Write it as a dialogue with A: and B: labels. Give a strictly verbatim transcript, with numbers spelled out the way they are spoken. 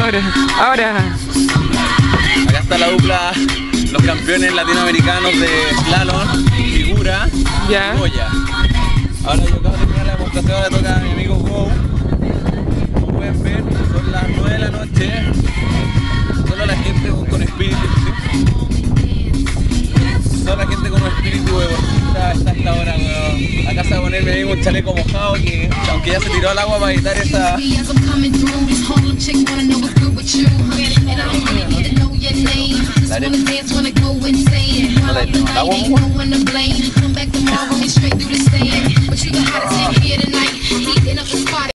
A: Ahora, ahora.
B: Acá está la dupla, los campeones latinoamericanos de slalom, figura
A: Ya.
B: y boya. Ahora yo acabo de terminar la demostración, ahora toca a mi amigo Go. Como pueden ver, son las nueve de la noche. Solo la gente con, con espíritu, ¿sí? Solo la gente con espíritu deportista está a esta hora, weón. Acá se va a poner mi amigo un chaleco mojado que, aunque ya se tiró al agua para evitar esa... La arena. No la arena, el agua,